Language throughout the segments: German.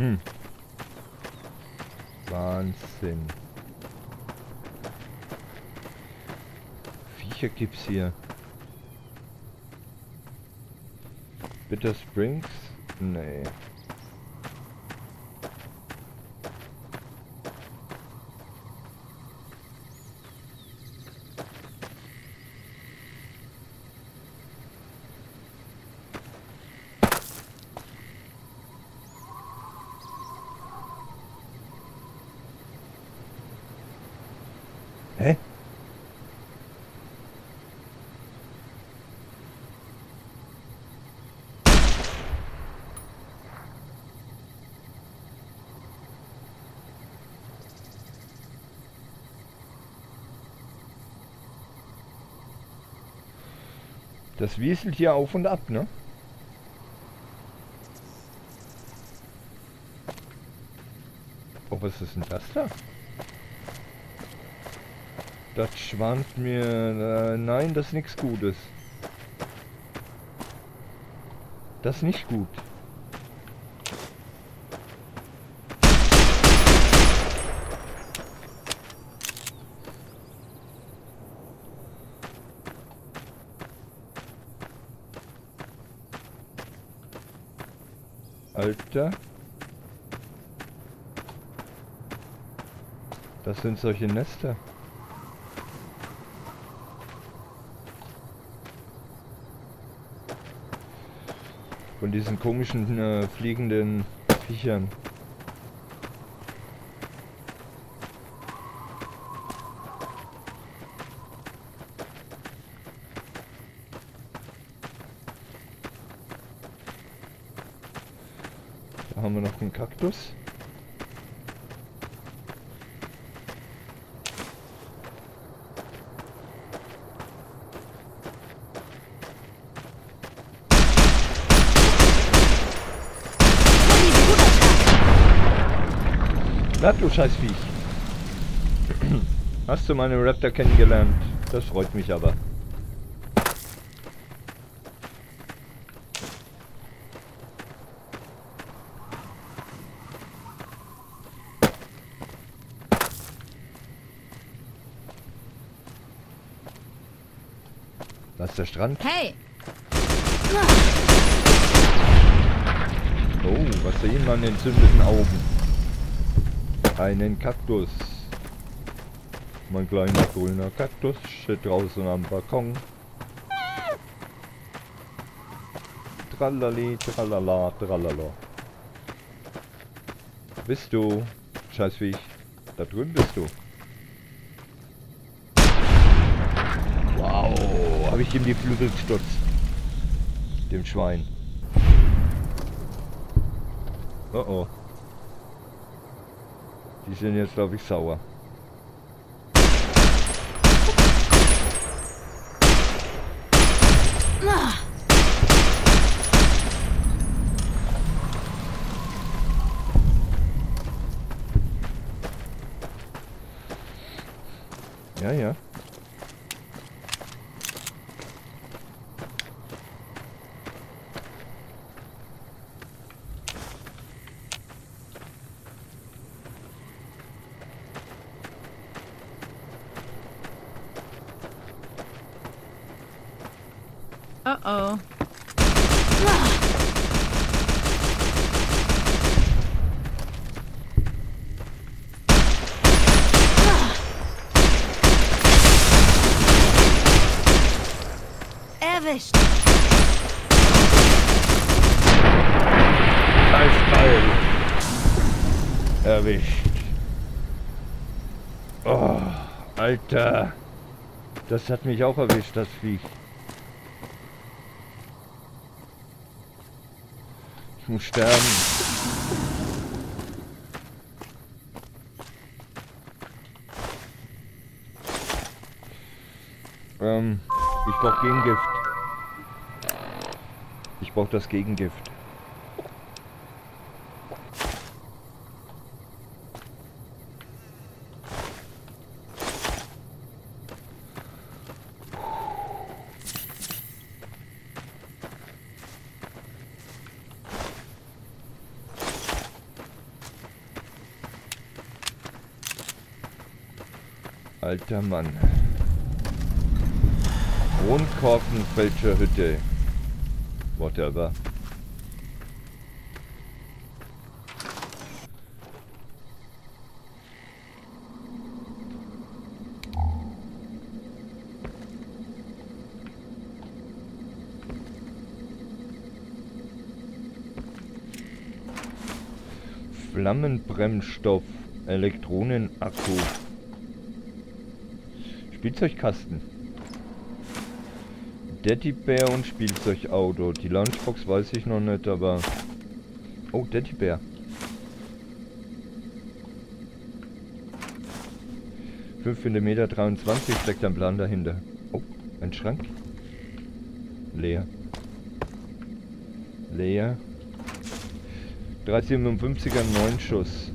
Hm. Wahnsinn. Viecher gibt's hier. Bitter Springs? Nee. Hä? Das wieselt hier auf und ab, ne? Oh, was ist denn das da? Das schwant mir... nein, das ist nichts Gutes. Das ist nicht gut. Alter. Das sind solche Nester. Von diesen komischen fliegenden Viechern. Da haben wir noch einen Kaktus. Na du Scheißviech. Hast du meinen Raptor kennengelernt? Das freut mich aber. Da ist der Strand. Hey! Oh, was sehen wir an den entzündeten Augen? Einen Kaktus. Mein kleiner grüner Kaktus steht draußen am Balkon. Tralali, tralala, tralala. Bist du? Scheißviech. Da drüben bist du. Wow, habe ich ihm die Flügel gestutzt. Dem Schwein. Oh oh. Die sind jetzt, glaube ich, sauer. Ja, ja. Uh-oh. Erwischt. Geil. Erwischt. Oh, Alter. Das hat mich auch erwischt, das Viech. Ich muss sterben. Ich brauche Gegengift. Ich brauche das Gegengift. Alter Mann. Kronkorkenfälscherhütte. Whatever. Flammenbremsstoff, Elektronenakku, Spielzeugkasten, Teddybär und Spielzeugauto. Die Lunchbox weiß ich noch nicht, aber... Oh, Teddybär. Fünf mm 23 steckt ein Plan dahinter. Oh, ein Schrank. Leer. Leer. 357er 9 Schuss.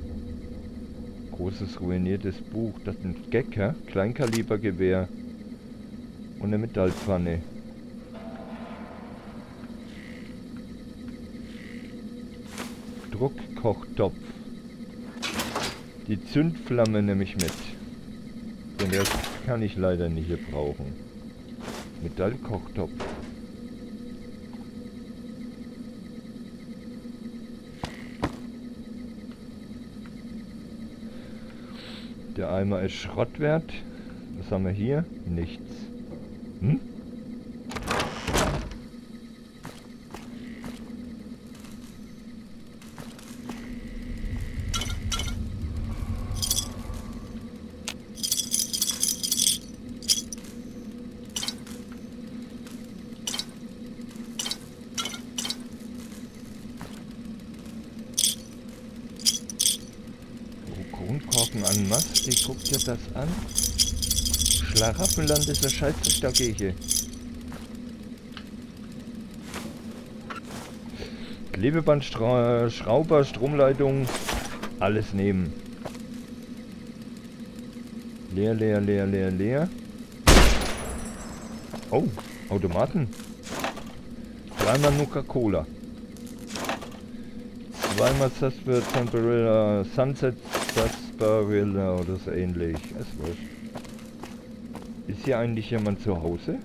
Großes ruiniertes Buch. Das ist ein Gecker. Kleinkalibergewehr. Und eine Metallpfanne. Druckkochtopf. Die Zündflamme nehme ich mit. Den Rest kann ich leider nicht gebrauchen. Metallkochtopf. Der Eimer ist Schrott wert. Was haben wir hier? Nichts. Hm? Kronkorken an Mast, wie guckt ihr das an? Schlaraffenland ist eine Scheiße dagegen. Klebeband, Schrauber, Stromleitung, alles nehmen. Leer, leer, leer, leer, leer. Oh, Automaten. Dreimal Nuka-Cola. Zweimal Sarsaparilla, Sunset Sarsaparilla oder so ähnlich. Es wurscht. Ist hier eigentlich jemand zu Hause?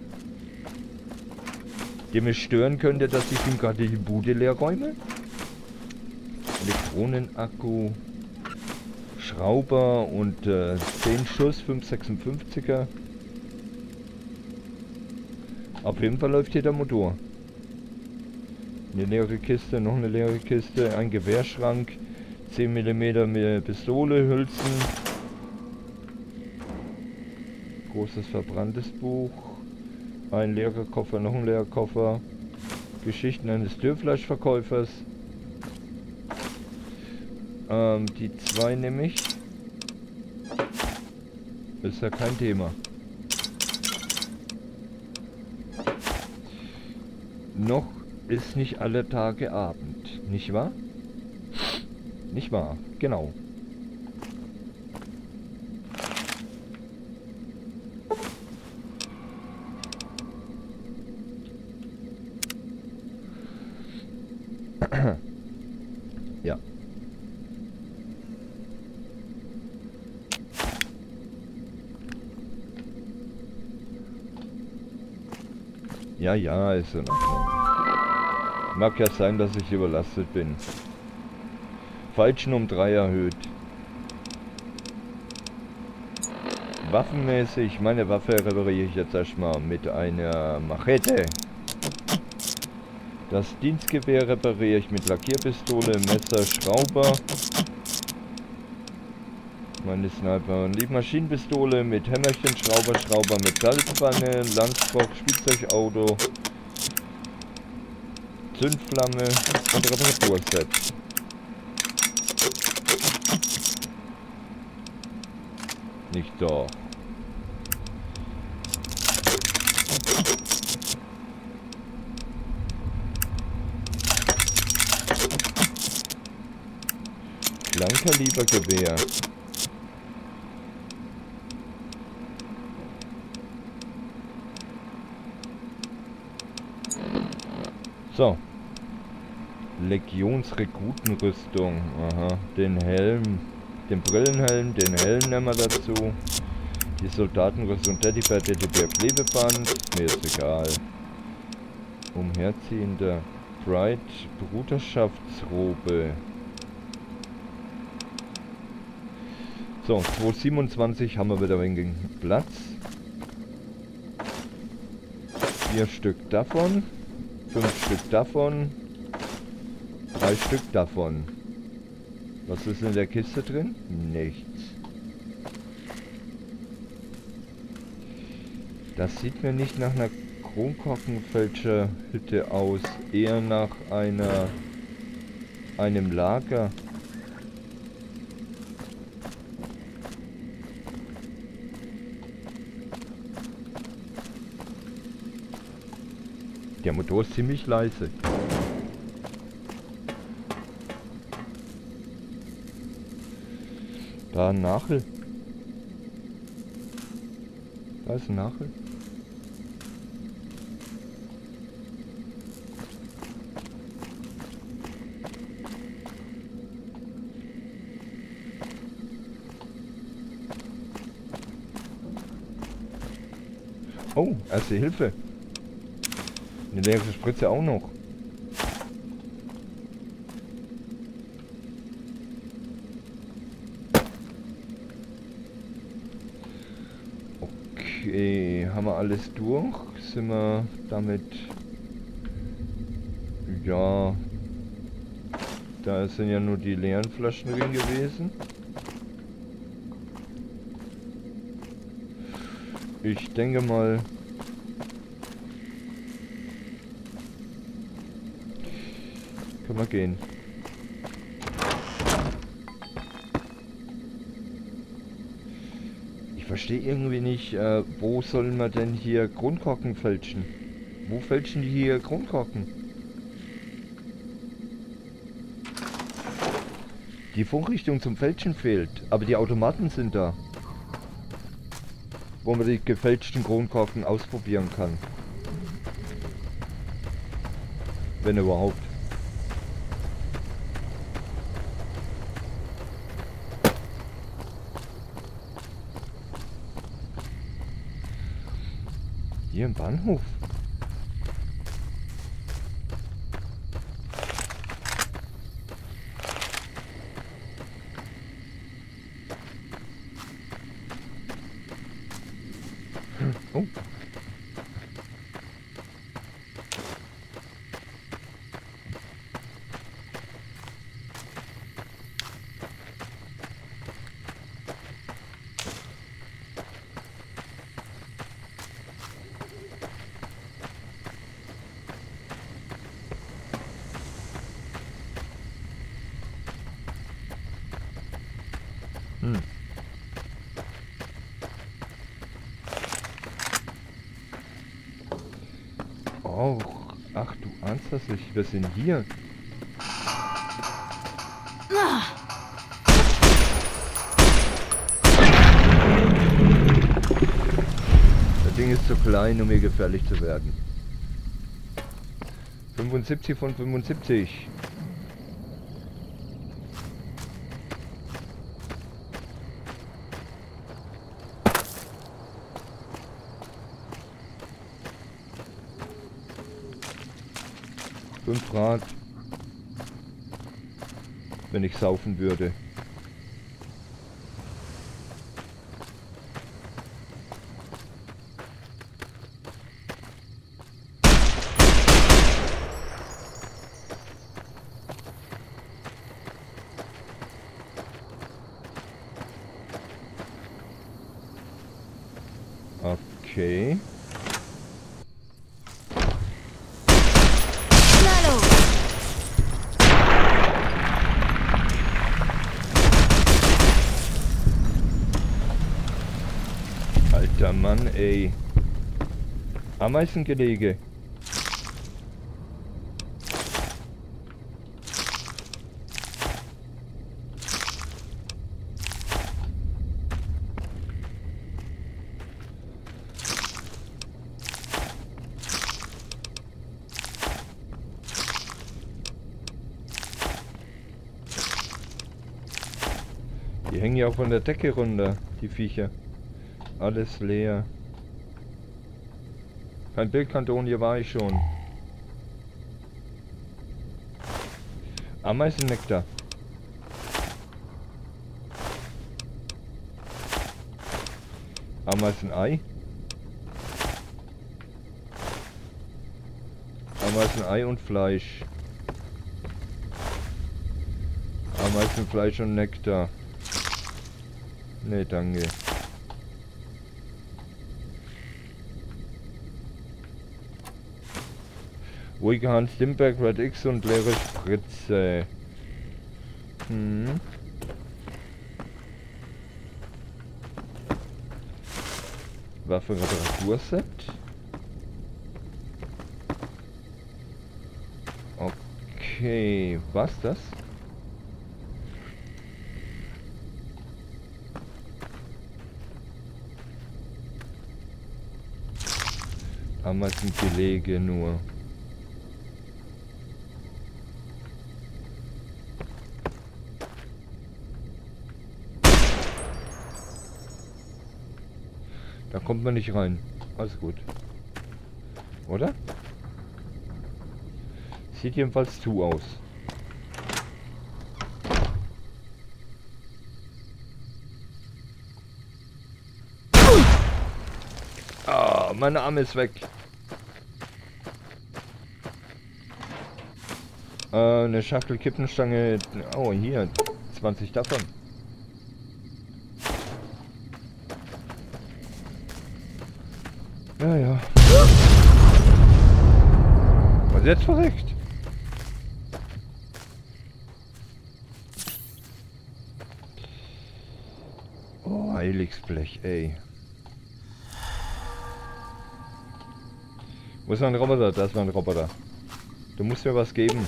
Der mich stören könnte, dass ich ihm gerade die Bude leer räume? Elektronenakku, Schrauber und 10 Schuss, 556er. Auf jeden Fall läuft hier der Motor. Eine leere Kiste, noch eine leere Kiste, ein Gewehrschrank, 10 mm Pistole, Hülsen. Großes verbranntes Buch. Ein leerer Koffer, noch ein leerer Koffer. Geschichten eines Dürrfleischverkäufers. Die zwei nehme ich. Ist ja kein Thema. Noch ist nicht alle Tage Abend, nicht wahr? Nicht wahr, genau. Ja. Ja, ja, ist in Ordnung. Mag ja sein, dass ich überlastet bin. Falschen um 3 erhöht. Waffenmäßig, meine Waffe repariere ich jetzt erstmal mit einer Machete. Das Dienstgewehr repariere ich mit Lackierpistole, Messer, Schrauber. Meine Sniper und die Maschinenpistole mit Hämmerchen, Schrauber, Metallpfanne, Lunchbox, Spielzeugauto, Zündflamme und Reparaturset. Nicht doch. Kleinkalibergewehr. So. Legionsrekrutenrüstung. Aha. Den Helm. Den Brillenhelm. Den Helm nehmen wir dazu. Die Soldaten und Teddybär, Klebeband. Mir ist egal. Umherziehender Bright Bruderschaftsrobe. So, 227 haben wir wieder ein wenig Platz. 4 Stück davon. 5 Stück davon. 3 Stück davon. Was ist in der Kiste drin? Nichts. Das sieht mir nicht nach einer Kronkorkenfälscherhütte aus. Eher nach einem Lager. Der Motor ist ziemlich leise. Da ein Nachel. Da ist ein Nachel. Oh, erste Hilfe. Eine leere Spritze auch noch. Okay, haben wir alles durch? Sind wir damit... Ja... Da sind ja nur die leeren Flaschen drin gewesen. Ich denke mal... Können wir gehen. Ich verstehe irgendwie nicht, wo sollen wir denn hier Kronkorken fälschen? Wo fälschen die hier Kronkorken? Die Vorrichtung zum Fälschen fehlt, aber die Automaten sind da. Wo man die gefälschten Kronkorken ausprobieren kann. Wenn überhaupt. Hier im Bahnhof. Oh. Oh, ach du ahnst das nicht. Wir sind hier. Das Ding ist zu klein, um mir gefährlich zu werden. 75 von 75. Grad, wenn ich saufen würde. Okay. Alter Mann, ey. Ameisengelege. Die hängen ja auch von der Decke runter, die Viecher. Alles leer. Kein Bildkanton, hier war ich schon. Ameisennektar. Ameisenei. Ameisenei und Fleisch. Ameisenfleisch und Nektar. Nee, danke. Ruhiger Hans Limberg, Red X und leere Spritze. Waffenreparaturset. Okay, was das? Ameisengelege nur. Da kommt man nicht rein. Alles gut. Oder? Sieht jedenfalls zu aus. Ah, mein Arm ist weg. Eine Schachtel Kippenstange. Oh, hier. 20 davon. Ja, ja. Was ist jetzt verreckt? Oh, Heiligsblech, ey. Wo ist mein Roboter? Da ist mein Roboter. Du musst mir was geben.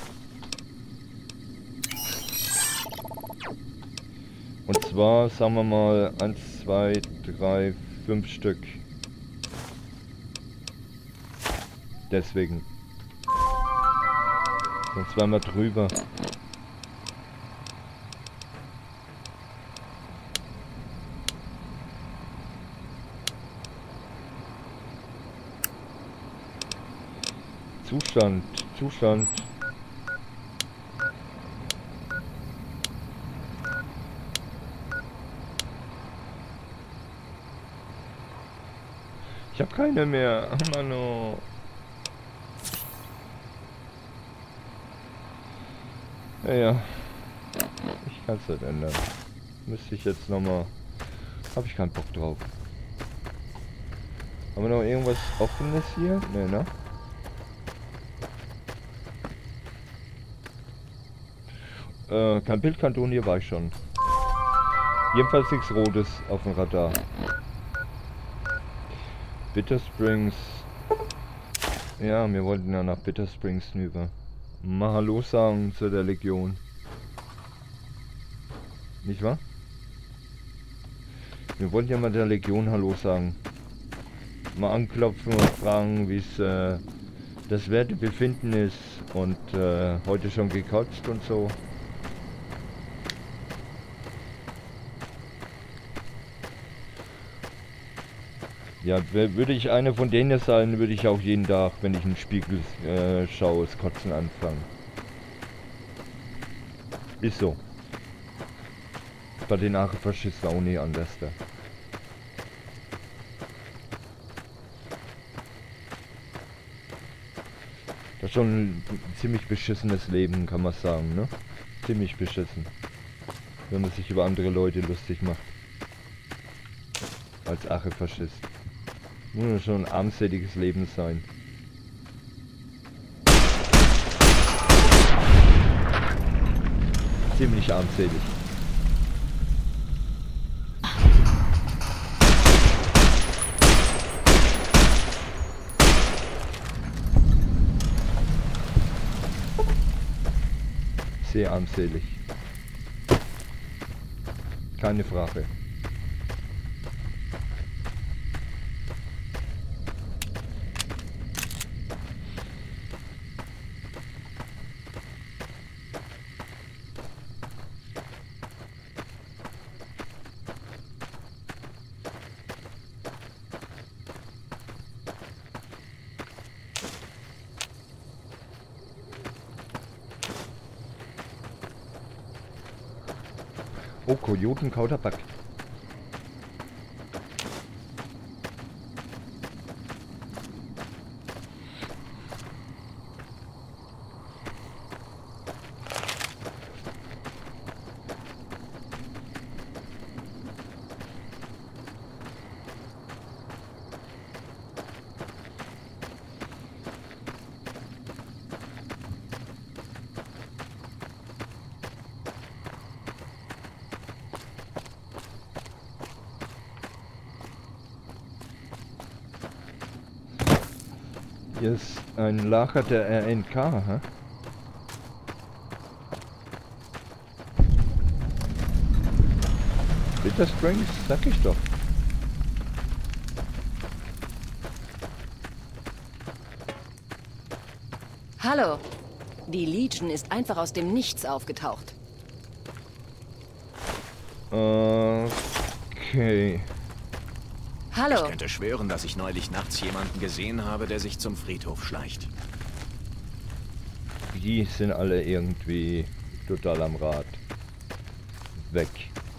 Und zwar, sagen wir mal, 1, 2, 3, 5 Stück. Deswegen. Sonst wären wir drüber. Zustand, Zustand. Ich habe keine mehr. Mano. Ja. Ich kann es nicht ändern. Müsste ich jetzt nochmal. Habe ich keinen Bock drauf. Haben wir noch irgendwas Offenes hier? Ne, ne? Kein Bildkanton, hier war ich schon. Jedenfalls nichts Rotes auf dem Radar. Bitter Springs. Ja, wir wollten ja nach Bitter Springs hinüber. Mal Hallo sagen zu der Legion. Nicht wahr? Wir wollten ja mal der Legion Hallo sagen. Mal anklopfen und fragen, wie es das Wertebefinden ist. Und heute schon gekotzt und so. Ja, würde ich einer von denen sein, würde ich auch jeden Tag, wenn ich in den Spiegel schaue, das Kotzen anfangen. Ist so. Bei den Archefaschisten auch nicht anders. Da. Das ist schon ein ziemlich beschissenes Leben, kann man sagen, ne? Ziemlich beschissen. Wenn man sich über andere Leute lustig macht. Als Archefaschist. Muss schon ein armseliges Leben sein. Ziemlich armselig. Sehr armselig. Keine Frage. Oh, Kojoten, Kautabak. Hier ist ein Lager der RNK, hä? Bitter Springs, sag ich doch. Hallo. Die Legion ist einfach aus dem Nichts aufgetaucht. Okay. Hallo. Ich könnte schwören, dass ich neulich nachts jemanden gesehen habe, der sich zum Friedhof schleicht. Die sind alle irgendwie total am Rad. Weg.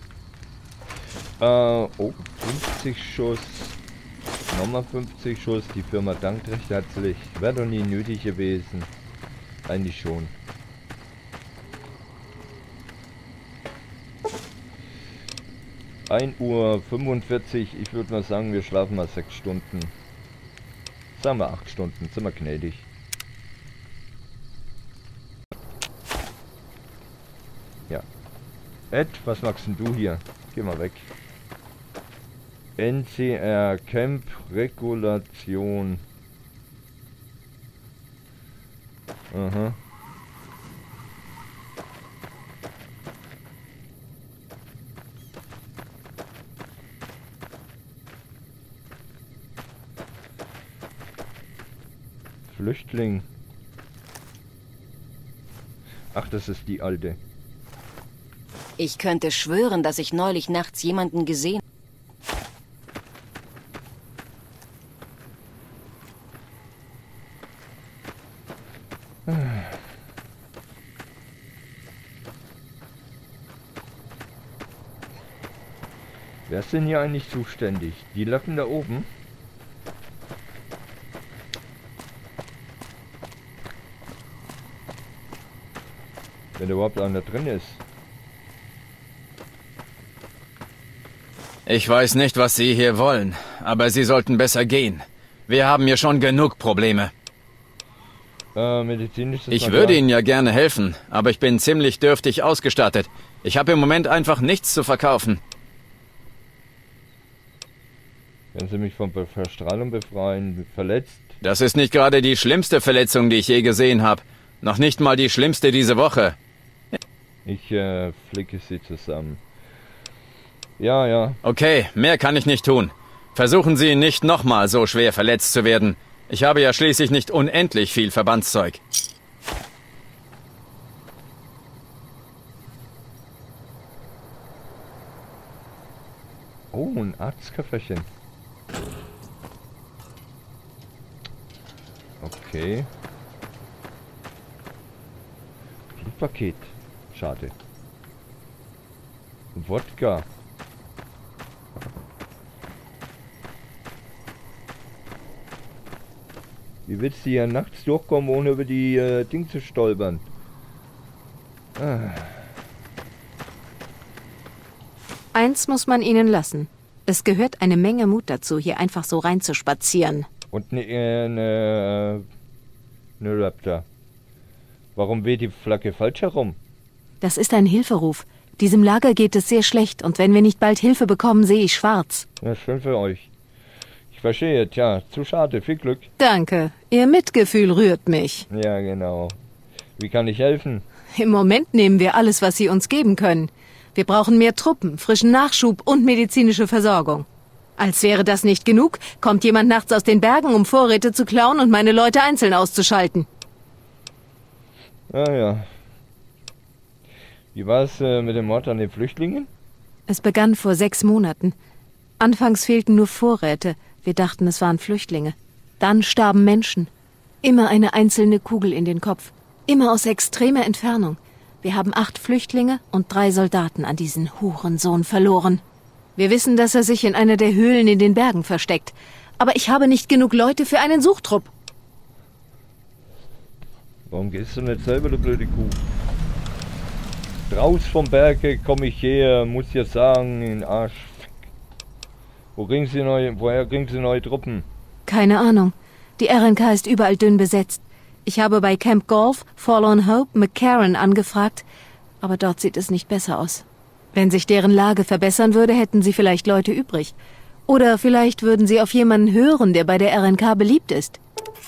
Oh, 50 Schuss. Nochmal 50 Schuss. Die Firma dankt recht herzlich. Wäre doch nie nötig gewesen. Eigentlich schon. Uhr 45. Ich würde mal sagen, wir schlafen mal 6 Stunden. Sagen wir 8 Stunden. Sind wir gnädig. Ja. Ed, was magst denn du hier? Geh mal weg. NCR Camp Regulation. Aha. Flüchtling. Ach, das ist die alte. Ich könnte schwören, dass ich neulich nachts jemanden gesehen Wer ist denn hier eigentlich zuständig? Die Lappen da oben? Wenn überhaupt einer drin ist. Ich weiß nicht, was Sie hier wollen, aber Sie sollten besser gehen. Wir haben hier schon genug Probleme. Medizinisches Ich würde Ihnen ja gerne helfen, aber ich bin ziemlich dürftig ausgestattet. Ich habe im Moment einfach nichts zu verkaufen. Können Sie mich von Verstrahlung befreien? Verletzt? Das ist nicht gerade die schlimmste Verletzung, die ich je gesehen habe. Noch nicht mal die schlimmste diese Woche. Ich flicke sie zusammen. Ja, ja. Okay, mehr kann ich nicht tun. Versuchen Sie nicht nochmal so schwer verletzt zu werden. Ich habe ja schließlich nicht unendlich viel Verbandszeug. Oh, ein Arztköfferchen. Okay. Blutpaket. Schade. Wodka. Wie willst du hier nachts durchkommen, ohne über die Ding zu stolpern? Ah. Eins muss man ihnen lassen. Es gehört eine Menge Mut dazu, hier einfach so reinzuspazieren. Und eine Raptor. Warum weht die Flagge falsch herum? Das ist ein Hilferuf. Diesem Lager geht es sehr schlecht und wenn wir nicht bald Hilfe bekommen, sehe ich schwarz. Ja, schön für euch. Ich verstehe, tja, zu schade, viel Glück. Danke. Ihr Mitgefühl rührt mich. Ja, genau. Wie kann ich helfen? Im Moment nehmen wir alles, was Sie uns geben können. Wir brauchen mehr Truppen, frischen Nachschub und medizinische Versorgung. Als wäre das nicht genug, kommt jemand nachts aus den Bergen, um Vorräte zu klauen und meine Leute einzeln auszuschalten. Ah ja. Wie war es mit dem Mord an den Flüchtlingen? Es begann vor 6 Monaten. Anfangs fehlten nur Vorräte. Wir dachten, es waren Flüchtlinge. Dann starben Menschen. Immer eine einzelne Kugel in den Kopf. Immer aus extremer Entfernung. Wir haben 8 Flüchtlinge und 3 Soldaten an diesen Hurensohn verloren. Wir wissen, dass er sich in einer der Höhlen in den Bergen versteckt. Aber ich habe nicht genug Leute für einen Suchtrupp. Warum gehst du nicht selber, du blöde Kuh? Draus vom Berge komme ich her, muss ja sagen, in Arsch. Woher kriegen Sie neue Truppen? Keine Ahnung. Die RNK ist überall dünn besetzt. Ich habe bei Camp Golf, Forlorn Hope, McCarran angefragt, aber dort sieht es nicht besser aus. Wenn sich deren Lage verbessern würde, hätten sie vielleicht Leute übrig. Oder vielleicht würden sie auf jemanden hören, der bei der RNK beliebt ist.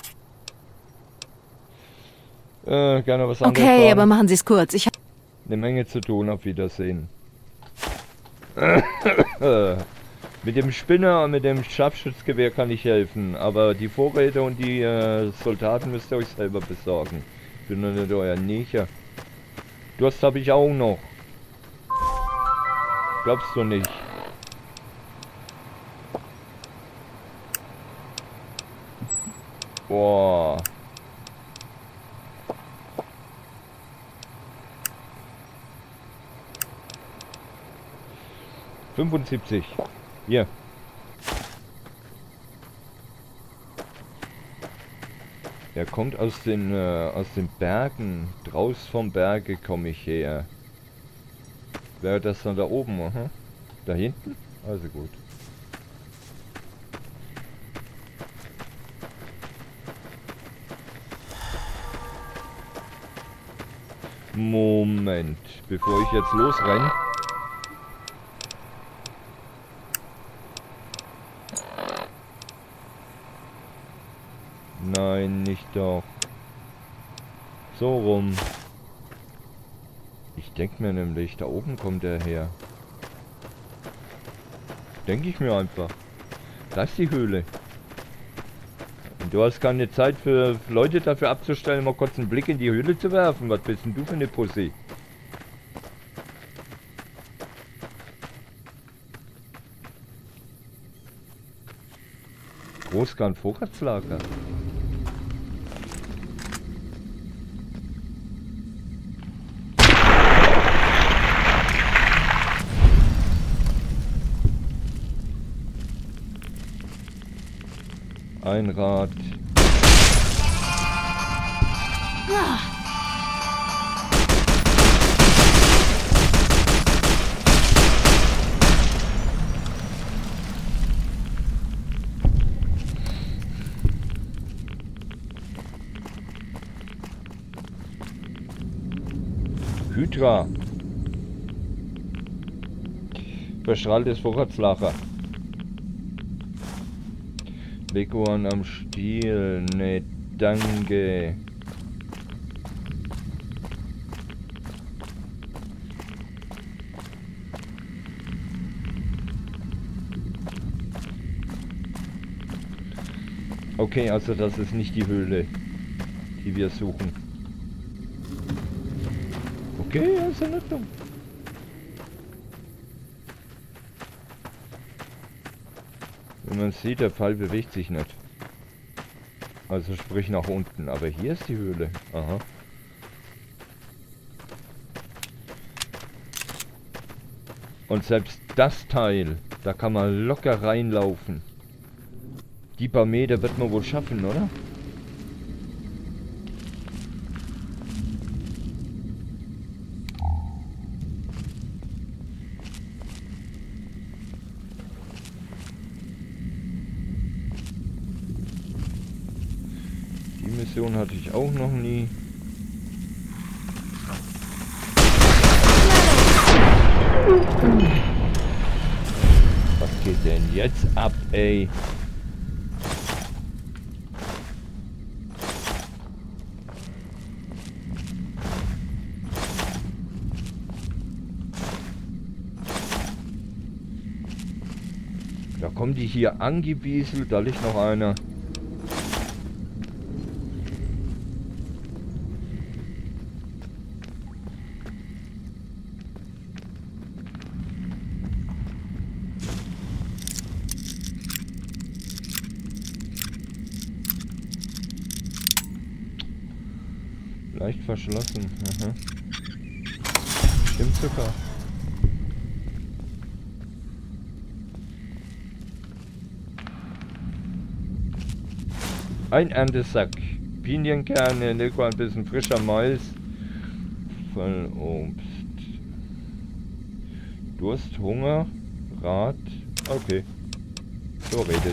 Gerne was anderes. Okay, sagen. aber machen Sie es kurz. Ich habe eine Menge zu tun, auf Wiedersehen. Mit dem Spinner und mit dem Scharfschützgewehr kann ich helfen, aber die Vorräte und die Soldaten müsst ihr euch selber besorgen. Ich bin doch nicht euer Neger. Durst habe ich auch noch. Glaubst du nicht? Boah. $75. Hier. Er kommt aus den Bergen. Draus vom Berge komme ich her. Wäre das dann da oben? Aha. Da hinten? Also gut. Moment. Bevor ich jetzt losrenne. Nein, nicht doch. So rum. Ich denke mir nämlich, da oben kommt er her. Denke ich mir einfach. Da ist die Höhle. Und du hast keine Zeit für Leute dafür abzustellen, mal kurz einen Blick in die Höhle zu werfen. Was bist denn du für eine Pussy? Großgarn Vorratslager. Ein Rad. Hydra. Verstrahltes Vorratslager. Leguan am Stiel. Ne, danke. Okay, also das ist nicht die Höhle, die wir suchen. Okay, ist ja nicht dumm. Wie man sieht, der Pfeil bewegt sich nicht. Also sprich nach unten. Aber hier ist die Höhle. Aha. Und selbst das Teil, da kann man locker reinlaufen. Die paar Meter wird man wohl schaffen, oder? Die Mission hatte ich auch noch nie. Was geht denn jetzt ab, ey? Da kommen die hier angebieselt, da liegt noch einer. Leicht verschlossen. Aha. Stimmt sogar. Ein Erntesack. Pinienkerne, lecker, ein bisschen frischer Mais. Voll Obst. Durst, Hunger, Rat. Okay. So redet.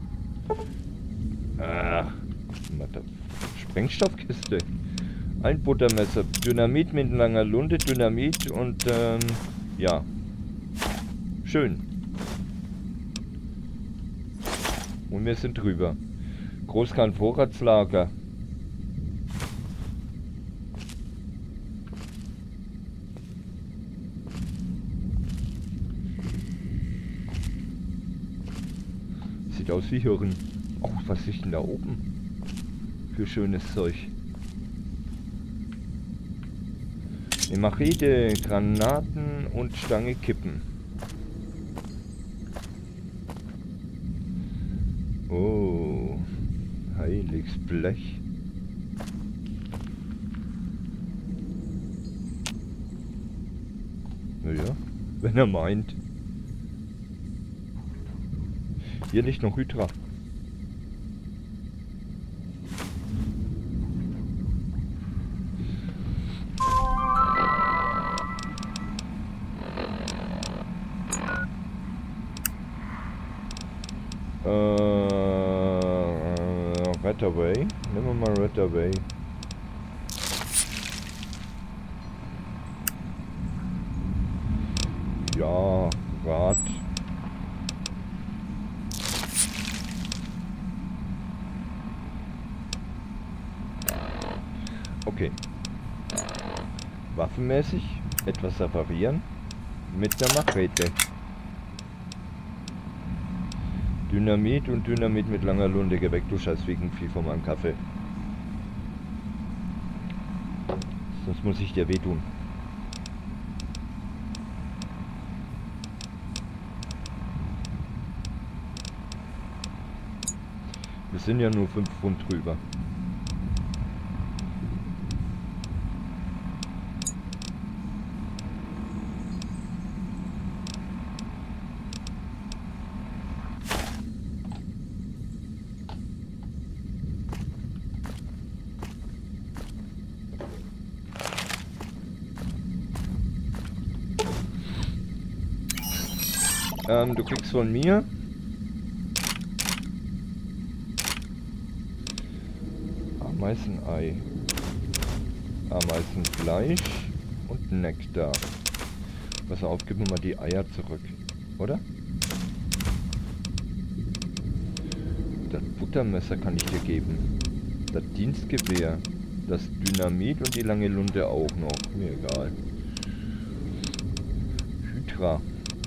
Ach. Sprengstoffkiste. Ein Buttermesser. Dynamit mit langer Lunte. Dynamit und ja. Schön. Und wir sind drüber. Großkern-Vorratslager. Sieht aus wie Hirn. Oh, was ist denn da oben? Für schönes Zeug. Eine Machete, Granaten und Stange kippen. Oh, heiliges Blech. Naja, wenn er meint. Hier liegt noch Hydra. Red Away. Nehmen wir mal Red Away. Ja, Rad. Okay. Waffenmäßig etwas reparieren mit der Machete. Dynamit und Dynamit mit langer Lunte. Geh weg, du Scheißwiegenvieh von meinem Kaffee. Sonst muss ich dir wehtun. Wir sind ja nur 5 Pfund drüber. Du kriegst von mir Ameisenei, Ameisenfleisch und Nektar. Pass auf, gib mir mal die Eier zurück, oder? Das Buttermesser kann ich dir geben. Das Dienstgewehr, das Dynamit und die lange Lunte auch noch. Mir egal. Hydra.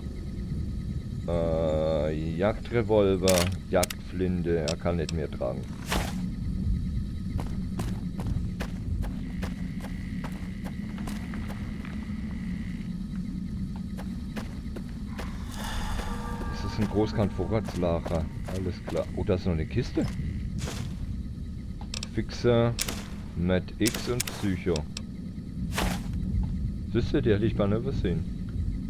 Jagdrevolver, Jagdflinte, er kann nicht mehr tragen. Das ist ein Großkant-Vorratslager, alles klar. Oh, da ist noch eine Kiste. Fixer, Mad X und Psycho. Siehst du, die hätte ich gar nicht übersehen.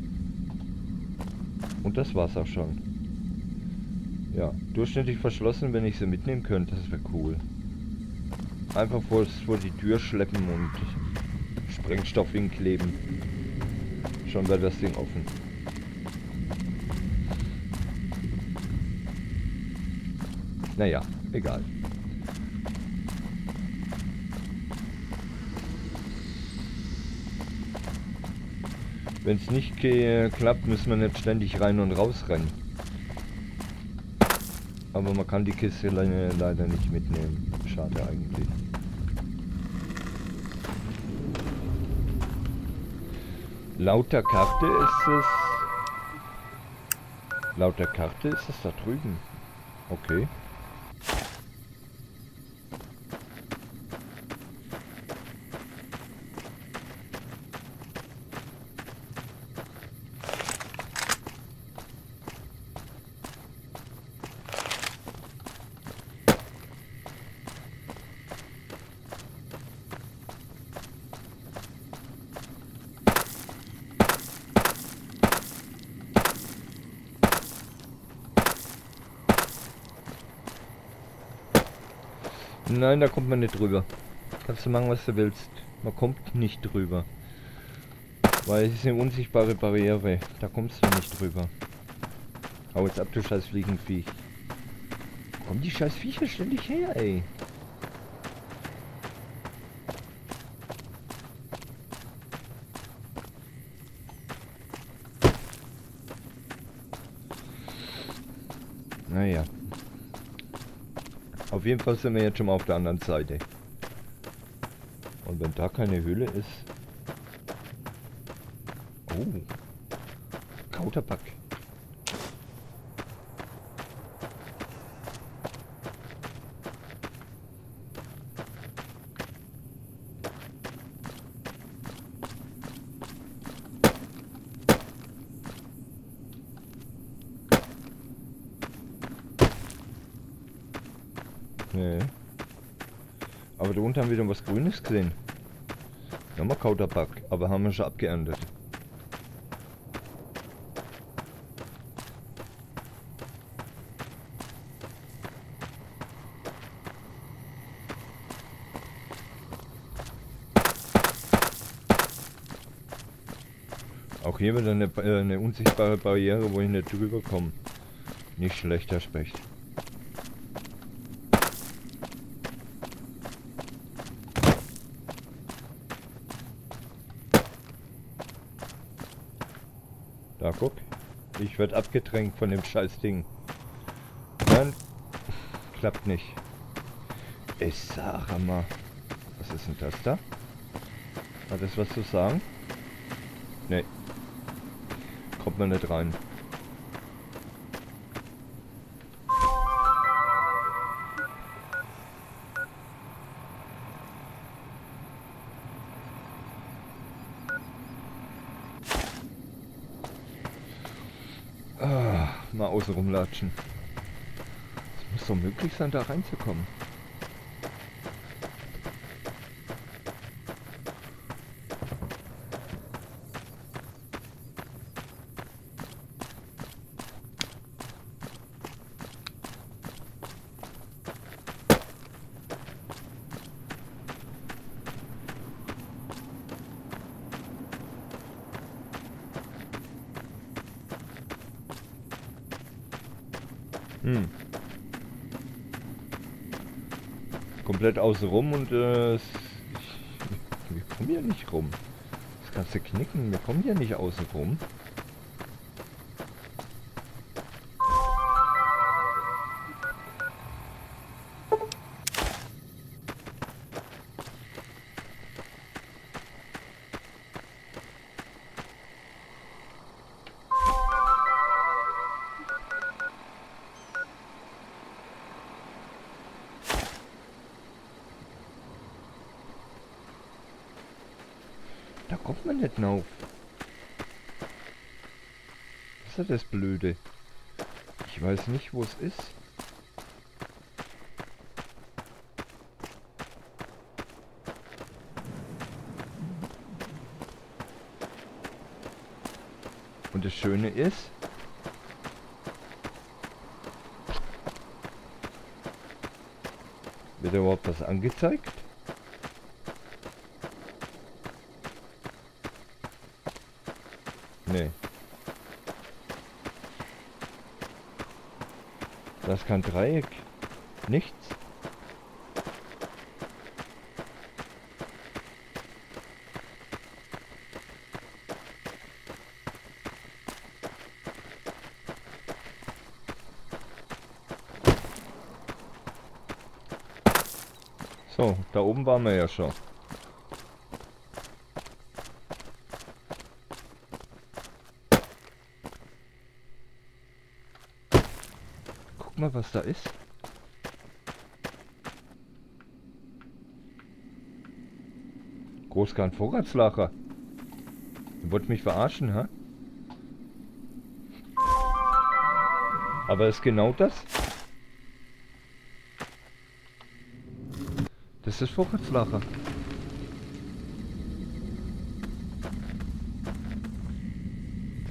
Und das war's auch schon. Ja, durchschnittlich verschlossen, wenn ich sie mitnehmen könnte, das wäre cool. Einfach vor die Tür schleppen und Sprengstoff hinkleben. Schon wäre das Ding offen. Naja, egal. Wenn es nicht klappt, müssen wir nicht ständig rein und raus rennen. Aber man kann die Kiste leider nicht mitnehmen. Schade eigentlich. Laut der Karte ist es... Laut der Karte ist es da drüben. Okay. Nein, da kommt man nicht drüber. Kannst du machen, was du willst. Man kommt nicht drüber. Weil es ist eine unsichtbare Barriere. Da kommst du nicht drüber. Hau jetzt ab, du scheiß Fliegenviech. Kommen die scheiß Viecher ständig her, ey. Naja. Auf jeden Fall sind wir jetzt schon mal auf der anderen Seite. Und wenn da keine Höhle ist... Oh. Kautabak. Nee. Aber da unten haben wir wieder was Grünes gesehen. Nochmal Kautabak, aber haben wir schon abgeerntet. Auch hier wieder eine unsichtbare Barriere, wo ich nicht drüber komme. Nicht schlechter Specht. Da guck, ich werde abgedrängt von dem scheiß Ding. Nein, klappt nicht. Ich sage mal, was ist denn das da? Hat das was zu sagen? Nee. Kommt man nicht rein. Mal außen rumlatschen. Es muss doch möglich sein, da reinzukommen. Komplett außen rum und wir kommen hier nicht rum. Das kannst du knicken, wir kommen hier nicht außen rum. Da kommt man nicht drauf. Was ist ja das Blöde? Ich weiß nicht, wo es ist. Und das Schöne ist, wird überhaupt was angezeigt? Nee. Das ist kein Dreieck. Nichts. So, da oben waren wir ja schon. Guck mal, was da ist. Großkant Vorratslager. Ihr wollt mich verarschen, ha? Aber ist genau das? Das ist Vorratslager.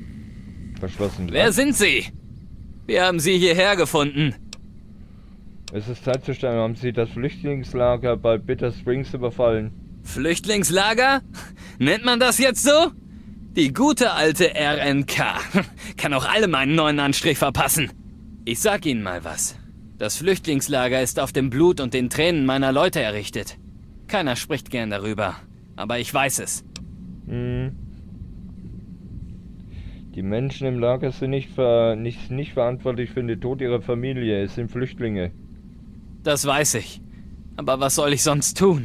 Verschlossen. Wer sind Sie? Wir haben Sie hierher gefunden. Es ist Zeit zu sterben. Haben Sie das Flüchtlingslager bei Bitter Springs überfallen? Flüchtlingslager? Nennt man das jetzt so? Die gute alte RNK kann auch alle meinen neuen Anstrich verpassen. Ich sag Ihnen mal was. Das Flüchtlingslager ist auf dem Blut und den Tränen meiner Leute errichtet. Keiner spricht gern darüber, aber ich weiß es. Die Menschen im Lager sind nicht verantwortlich für den Tod ihrer Familie. Es sind Flüchtlinge. Das weiß ich. Aber was soll ich sonst tun?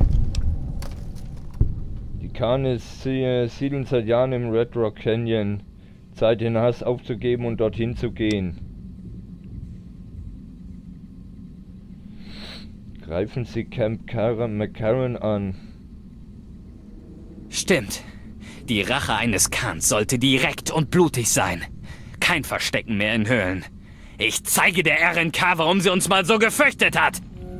Die Kanes siedeln seit Jahren im Red Rock Canyon. Zeit, den Hass aufzugeben und dorthin zu gehen. Greifen Sie Camp McCarran an. Stimmt. Die Rache eines Khans sollte direkt und blutig sein. Kein Verstecken mehr in Höhlen. Ich zeige der RNK, warum sie uns mal so gefürchtet hat.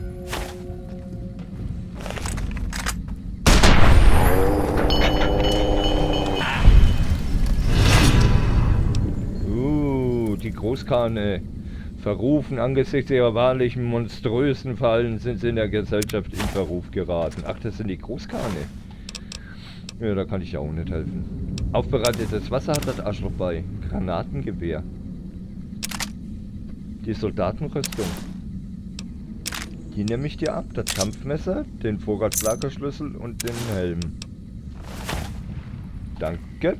Die Großkane. Verrufen angesichts ihrer wahrlichen monströsen Fallen sind sie in der Gesellschaft in Verruf geraten. Ach, das sind die Großkane. Ja, da kann ich ja auch nicht helfen. Aufbereitetes Wasser hat das Arschloch bei. Granatengewehr. Die Soldatenrüstung. Die nehme ich dir ab. Das Kampfmesser, den Vorratslagerschlüssel und den Helm. Danke.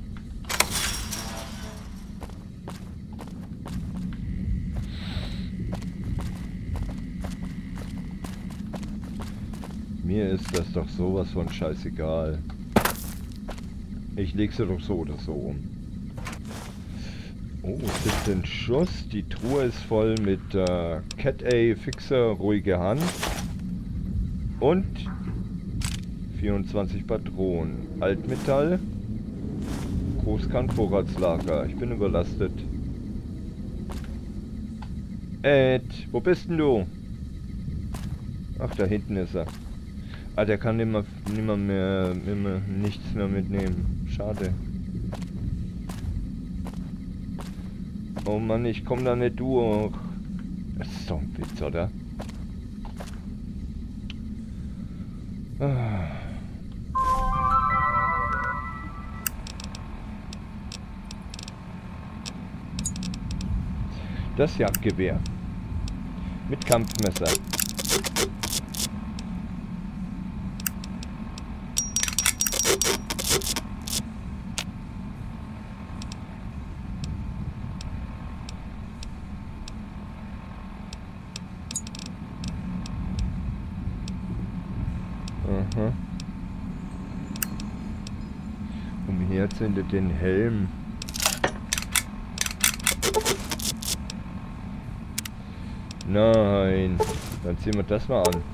Mir ist das doch sowas von scheißegal. Ich leg sie doch so oder so um. Oh, 17 Schuss. Die Truhe ist voll mit Cat A, Fixer, ruhige Hand. Und 24 Patronen. Altmetall. Großkant-Vorratslager. Ich bin überlastet. Ed, wo bist denn du? Ach, da hinten ist er. Ah, der kann nichts mehr mitnehmen. Schade. Oh Mann, ich komme da nicht durch. Das ist doch ein Witz, oder? Ah. Das Jagdgewehr. Mit Kampfmesser. Aha. Umherzündet den Helm. Nein. Dann ziehen wir das mal an.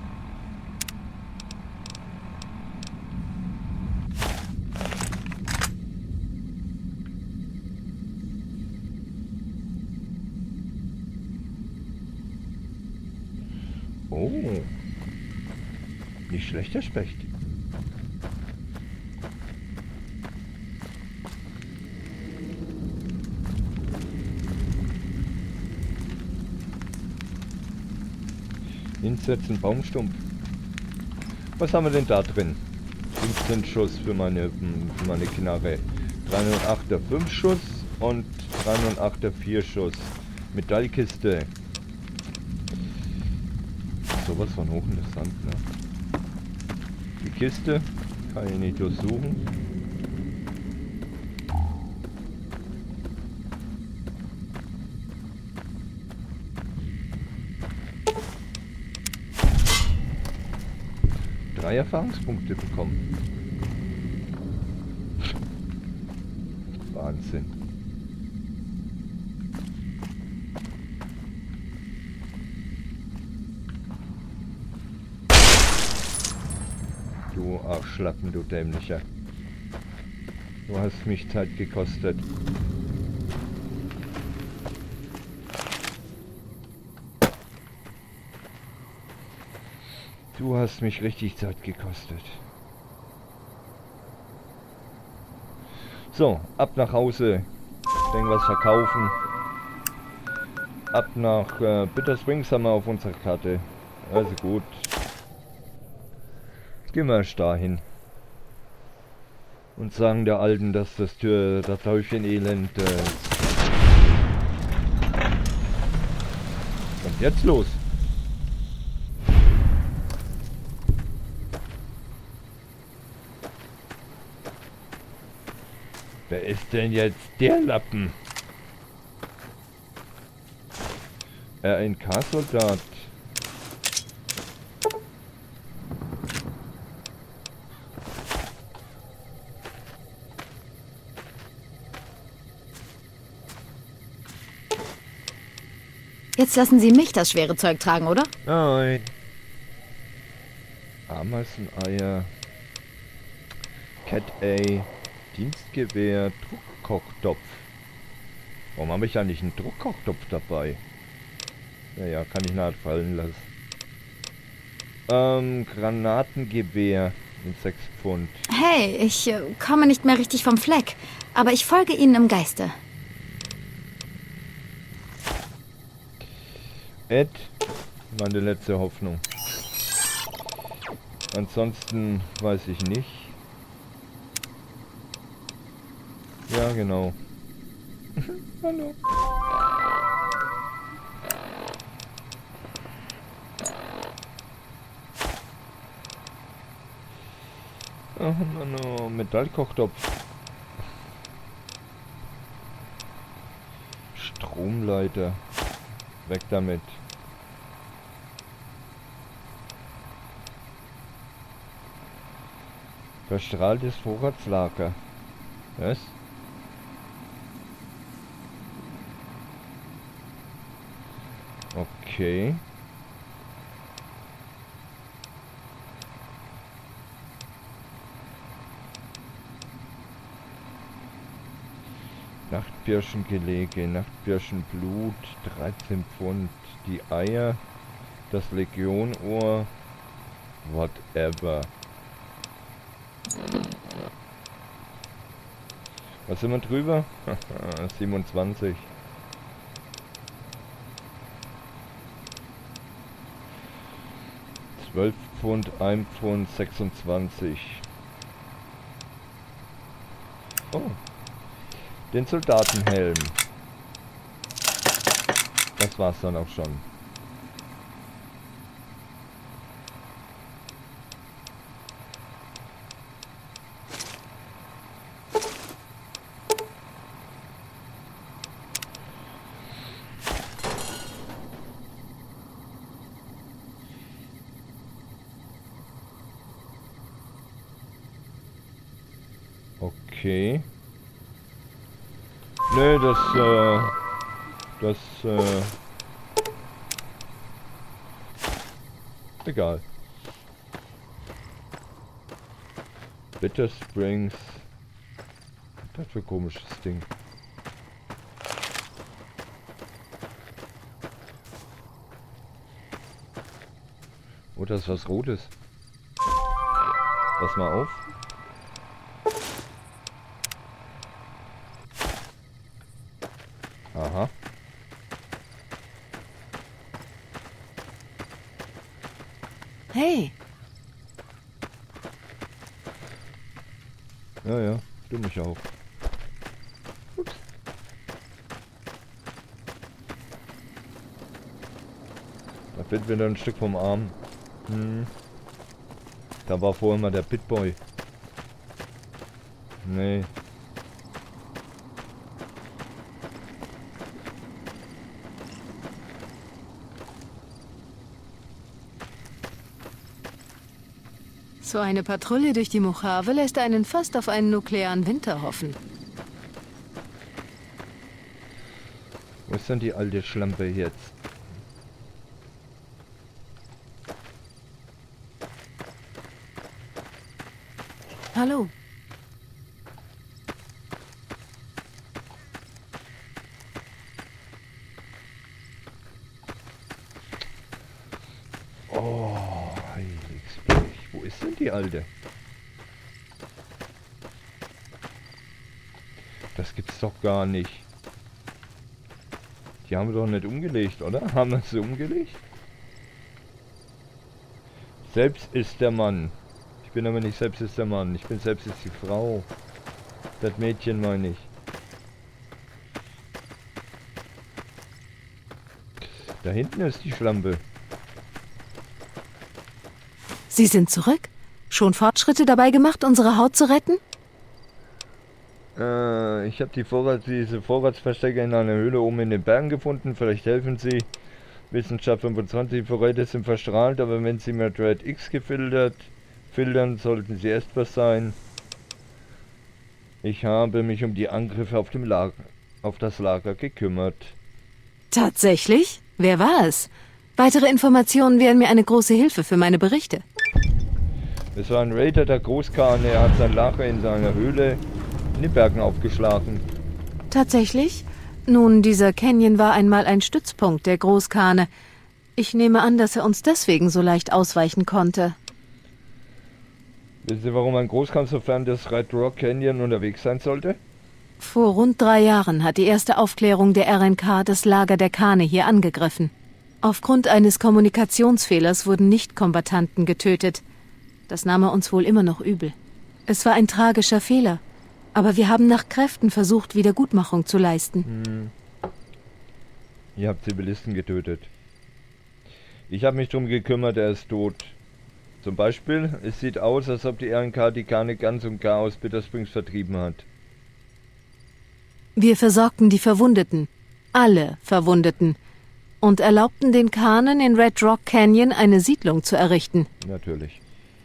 Oh. Nicht schlechter Specht. Hinsetzen, Baumstumpf. Was haben wir denn da drin? 15 Schuss für meine Knarre. 308er 5 Schuss und 308er 4 Schuss. Metallkiste. Sowas von hochinteressant, ne? Die Kiste kann ich nicht durchsuchen. Drei Erfahrungspunkte bekommen. Wahnsinn. Du Arschlappen, du Dämlicher. Du hast mich Zeit gekostet. Du hast mich richtig Zeit gekostet. So, ab nach Hause. Irgendwas verkaufen. ab nach Bitter Springs haben wir auf unserer Karte. Also gut. Jetzt gehen wir erst dahin. Und sagen der Alten, dass das Häufchen Elend und jetzt los. Wer ist denn jetzt der Lappen? RNK-Soldat. Jetzt lassen Sie mich das schwere Zeug tragen, oder? Nein. Ameiseneier. Cat A. Dienstgewehr. Druckkochtopf. Warum habe ich ja nicht einen Druckkochtopf dabei? Naja, kann ich nachher fallen lassen. Granatengewehr mit 6 Pfund. Hey, ich komme nicht mehr richtig vom Fleck, aber ich folge Ihnen im Geiste. Ed, meine letzte Hoffnung. Ansonsten weiß ich nicht. Ja, genau. Hallo. Oh, no. Metallkochtopf. Stromleiter. Weg damit. Verstrahltes Vorratslager. Was? Okay. Nachtbirschengelege, Nachtbirschenblut, 13 Pfund, die Eier, das Legionohr, whatever. Was sind wir drüber? 27. $12 Pfund, 1 Pfund, 26. Oh. Den Soldatenhelm. Das war's dann auch schon. Okay. Nö, egal. Bitter Springs. Das für ein komisches Ding. Oh, das ist was Rotes. Pass mal auf. Aha. Hey, Ja, du mich auch. Ups. Da fehlt wieder ein Stück vom Arm. Da war vorhin mal der Pitboy. Nee. so eine Patrouille durch die Mojave lässt einen fast auf einen nuklearen Winter hoffen. Wo ist denn die alte Schlampe jetzt? Hallo. Oh, Heiligsbrech. Wo ist denn die alte? Das gibt's doch gar nicht. Die haben wir doch nicht umgelegt, oder? Haben wir sie umgelegt? Selbst ist der Mann. Ich bin aber nicht selbst ist der Mann. Ich bin selbst ist die Frau. Das Mädchen meine ich. Da hinten ist die Schlampe. Sie sind zurück? Schon Fortschritte dabei gemacht, unsere Haut zu retten? Ich habe diese Vorratsverstecke in einer Höhle oben in den Bergen gefunden. Vielleicht helfen Sie. Wissenschaft 25 Vorräte sind verstrahlt, aber wenn Sie mit Red X filtern, sollten sie erst was sein. Ich habe mich um die Angriffe auf das Lager gekümmert. Tatsächlich? Wer war es? Weitere Informationen wären mir eine große Hilfe für meine Berichte. Es war ein Raider der Großkhan. Er hat sein Lager in seiner Höhle in den Bergen aufgeschlagen. Tatsächlich? Nun, dieser Canyon war einmal ein Stützpunkt der Großkhane. Ich nehme an, dass er uns deswegen so leicht ausweichen konnte. Wissen Sie, warum ein Großkhan so fern des Red Rock Canyon unterwegs sein sollte? Vor rund 3 Jahren hat die erste Aufklärung der RNK das Lager der Khane hier angegriffen. Aufgrund eines Kommunikationsfehlers wurden Nichtkombattanten getötet. Das nahm er uns wohl immer noch übel. Es war ein tragischer Fehler. Aber wir haben nach Kräften versucht, Wiedergutmachung zu leisten. Ihr habt Zivilisten getötet. Ich habe mich drum gekümmert, er ist tot. Zum Beispiel, es sieht aus, als ob die RNK die Khane ganz und gar aus Bitter Springs vertrieben hat. Wir versorgten die Verwundeten. Alle Verwundeten. Und erlaubten den Khanen in Red Rock Canyon eine Siedlung zu errichten. Natürlich.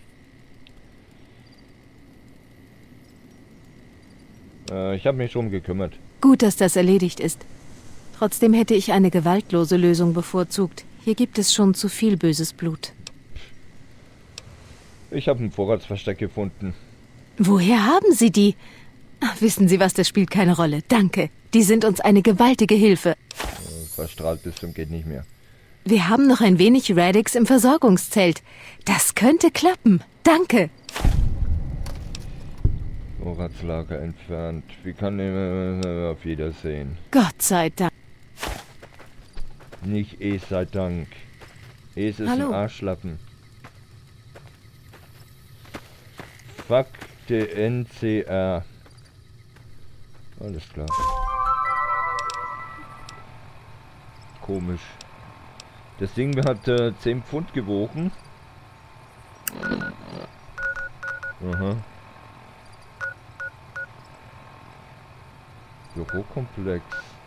Ich habe mich drum gekümmert. Gut, dass das erledigt ist. Trotzdem hätte ich eine gewaltlose Lösung bevorzugt. Hier gibt es schon zu viel böses Blut. Ich habe ein Vorratsversteck gefunden. Woher haben Sie die? Ach, wissen Sie was, das spielt keine Rolle. Danke. Die sind uns eine gewaltige Hilfe. Verstrahlt bis zum geht nicht mehr. Wir haben noch ein wenig Radix im Versorgungszelt. Das könnte klappen. Danke. Vorratslager entfernt. Wie kann ich auf Wiedersehen? Gott sei Dank. Nicht es sei Dank. Es ist Hallo. ein Arschlappen. Fuck the NCR. Alles klar. Komisch. Das Ding hat 10 Pfund gewogen. Aha. Bürokomplex.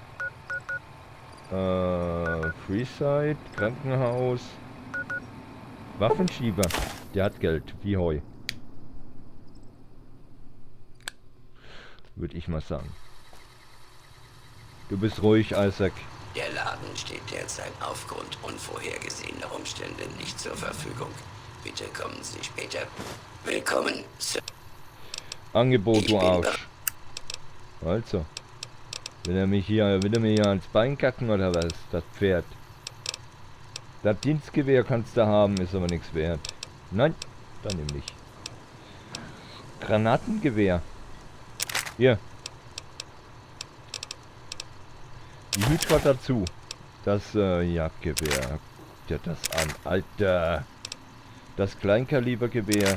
Freeside, Krankenhaus. Waffenschieber. Der hat Geld, wie Heu. Würde ich mal sagen. Du bist ruhig, Isaac. Der Laden steht derzeit aufgrund unvorhergesehener Umstände nicht zur Verfügung. Bitte kommen Sie später. Willkommen, Sir. Angebot, du Arsch. Also. Will er mir hier ans Bein kacken oder was? Das Pferd. Das Dienstgewehr kannst du haben, ist aber nichts wert. Nein, dann nimm nicht. Granatengewehr. Hier. Die Hydra dazu. Das Jagdgewehr. Guck dir das an, Alter. Das Kleinkalibergewehr.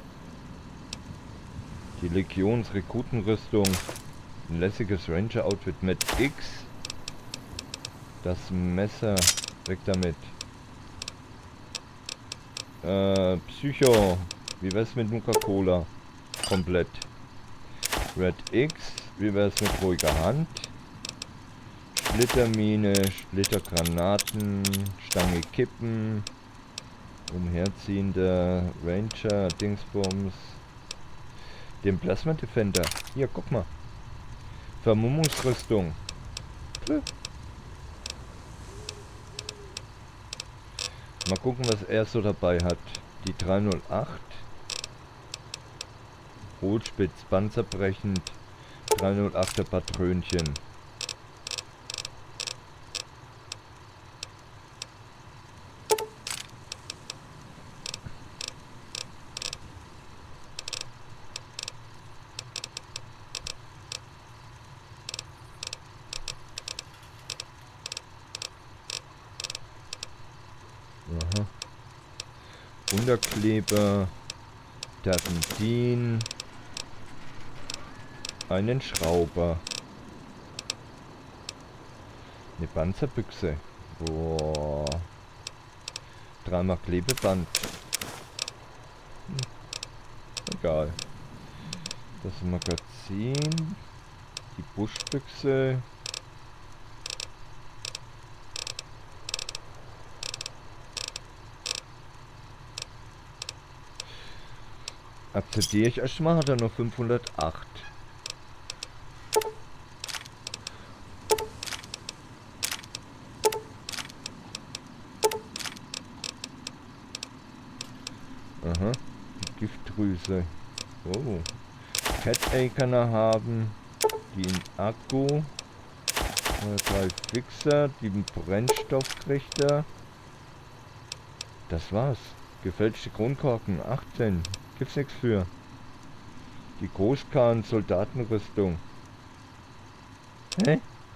Die Legionsrekrutenrüstung. Ein lässiges Ranger-Outfit mit X. Das Messer. Weg damit. Psycho. Wie wär's mit Nuka-Cola? Komplett. Red X. Wie wär's mit ruhiger Hand? Splittermine, Splittergranaten, Stange kippen, umherziehender Ranger, Dingsbums, den Plasma Defender. Hier, guck mal. Vermummungsrüstung. Mal gucken, was er so dabei hat. Die 308. Rotspitz, panzerbrechend. 308er Patrönchen. Unterkleber, Terpentin, einen Schrauber, eine Panzerbüchse, boah, 3-mal Klebeband, egal, das Magazin, die Buschbüchse, akzeptiere ich erstmal, hat er noch 508. Aha, die Giftdrüse. Oh. Cat-A kann er haben. Den Akku. 3 Fixer. Den Brennstoff kriegt er. Das war's. Gefälschte Kronkorken. 18. Gibt's nichts für. Die Großkahn Soldatenrüstung. Hä?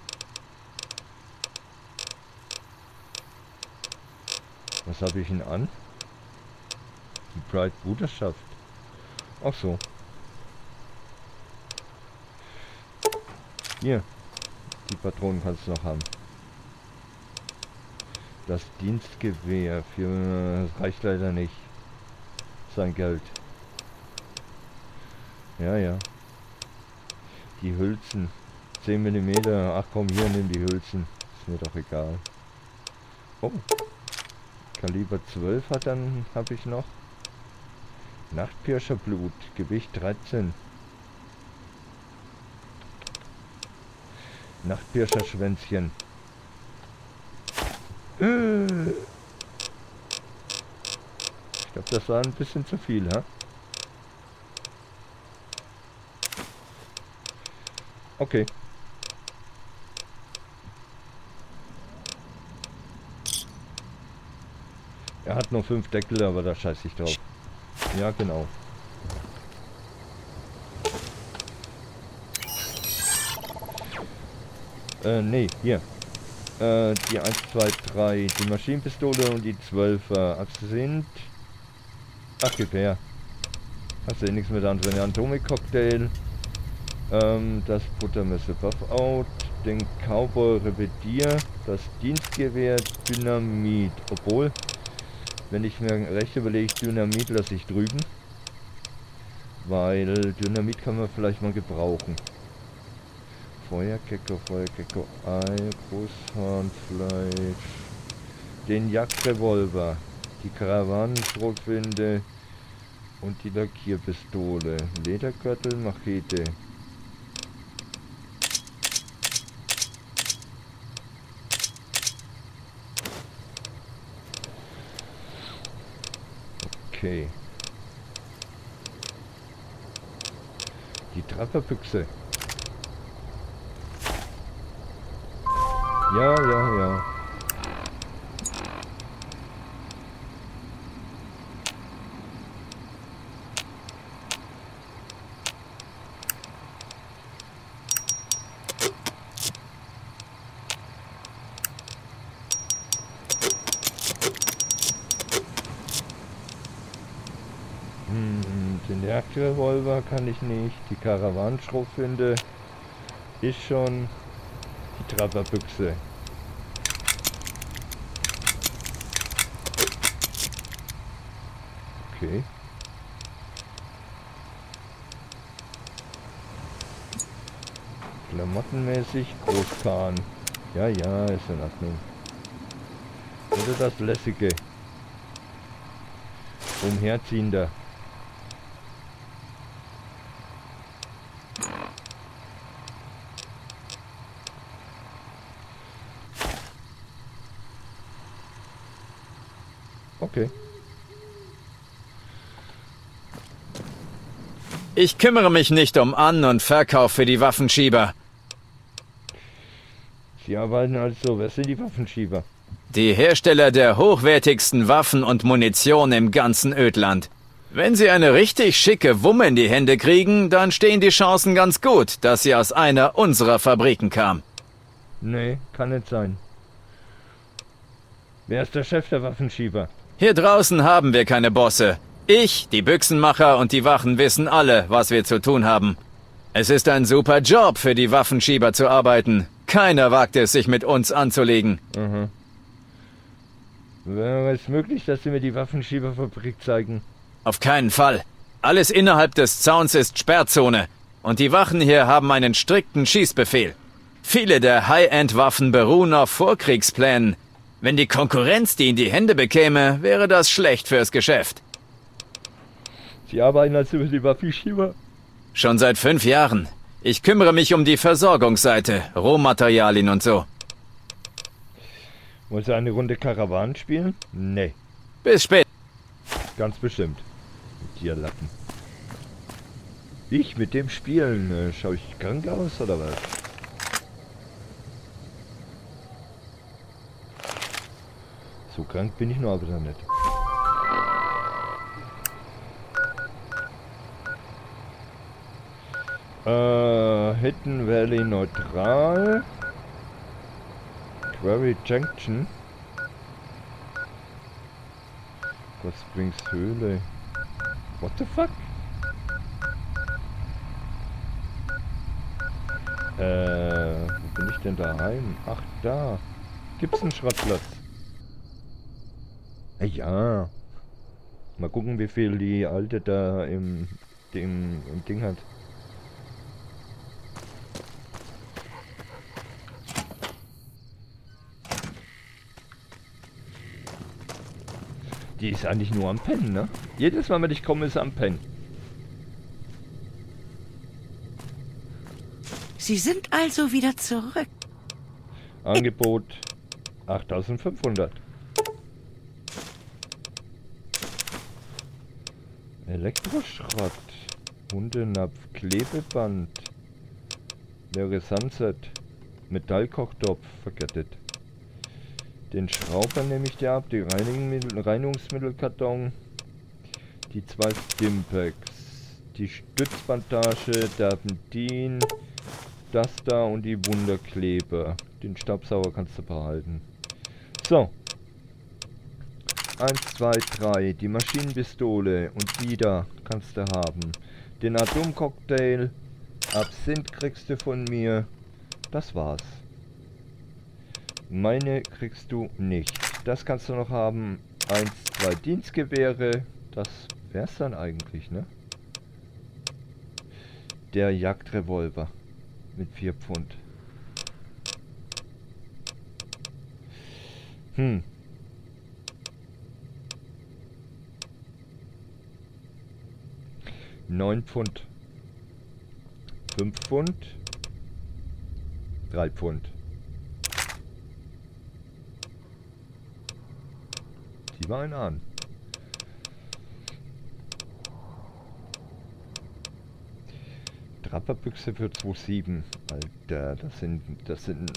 Was habe ich denn an? Die Pride Bruderschaft. Ach so. Hier. Die Patronen kannst du noch haben. Das Dienstgewehr. Das reicht leider nicht. Sein Geld. Ja, ja. Die Hülsen. 10 mm. Ach komm, hier, nimm die Hülsen. Ist mir doch egal. Oh. Kaliber 12 habe ich noch. Nachtpirscherblut. Gewicht 13. Nachtpirscherschwänzchen. Ich glaube, das war ein bisschen zu viel, ha? Okay. Er hat nur 5 Deckel, aber da scheiße ich drauf. Ja, genau. Nee, hier. Die 1, 2, 3, die Maschinenpistole und die 12er sind... Ach, gib her. Hast du eh nichts mit anderen. Atomic-Cocktail. Das Buttermesser Buff-Out. Den Cowboy Revidier. Das Dienstgewehr Dynamit. Obwohl, wenn ich mir recht überlege, Dynamit lasse ich drüben. Weil Dynamit kann man vielleicht mal gebrauchen. Feuergecko, Ei, Großhahnfleisch. Den Jagdrevolver. Die Karawanenschrotflinte. Und die Lackierpistole. Ledergürtel, Machete. Okay. Die Trapperbüchse. Ja, ja, ja. Den Jagdrevolver kann ich nicht. Die Karawanenschrotflinte ist schon. Die Trapperbüchse. Okay. Klamottenmäßig Großkahn. Ja, ja, ist in Ordnung. Oder das lässige. Umherziehender. Okay. Ich kümmere mich nicht um An- und Verkauf für die Waffenschieber. Sie arbeiten also, wer sind die Waffenschieber? Die Hersteller der hochwertigsten Waffen und Munition im ganzen Ödland. Wenn sie eine richtig schicke Wumme in die Hände kriegen, dann stehen die Chancen ganz gut, dass sie aus einer unserer Fabriken kam. Nee, kann nicht sein. Wer ist der Chef der Waffenschieber? Hier draußen haben wir keine Bosse. Ich, die Büchsenmacher und die Wachen wissen alle, was wir zu tun haben. Es ist ein super Job, für die Waffenschieber zu arbeiten. Keiner wagt es, sich mit uns anzulegen. Mhm. Wäre es möglich, dass Sie mir die Waffenschieberfabrik zeigen? Auf keinen Fall. Alles innerhalb des Zauns ist Sperrzone. Und die Wachen hier haben einen strikten Schießbefehl. Viele der High-End-Waffen beruhen auf Vorkriegsplänen. Wenn die Konkurrenz die in die Hände bekäme, wäre das schlecht fürs Geschäft. Sie arbeiten als über die Waffenschieber? Schon seit 5 Jahren. Ich kümmere mich um die Versorgungsseite, Rohmaterialien und so. Wollen Sie eine Runde Karawan spielen? Nee. Bis spät. Ganz bestimmt. Mit dir Lappen. Ich mit dem Spielen? Schaue ich krank aus oder was? So krank bin ich nur aber nicht. Hidden Valley neutral. Quarry Junction. Hot Springs Höhle. What the fuck? Wo bin ich denn daheim? Ach, da. Gibt's einen Schrottplatz? Ja. Mal gucken, wie viel die alte da im Ding hat. Die ist eigentlich nur am Pennen, ne? Jedes Mal, wenn ich komme, ist sie am Pennen. Sie sind also wieder zurück. Angebot 8.500. Elektroschrott. Hundenapf. Klebeband. Leere Sunset. Metallkochtopf. Vergettet. Den Schrauber nehme ich dir ab. Die Reinigungsmittelkarton. Die 2 Stimpaks. Die Stützbandage. Terpentin. Das da und die Wunderkleber. Den Staubsauger kannst du behalten. So. 1, 2, 3. Die Maschinenpistole und die da kannst du haben. Den Atomcocktail. Absinth kriegst du von mir. Das war's. Meine kriegst du nicht. Das kannst du noch haben. 1, 2 Dienstgewehre. Das wär's dann eigentlich, ne? Der Jagdrevolver. Mit 4 Pfund. Hm. $9 Pfund. 5 Pfund. 3 Pfund. Die waren an. Trapperbüchse für 2,7. Alter, das sind...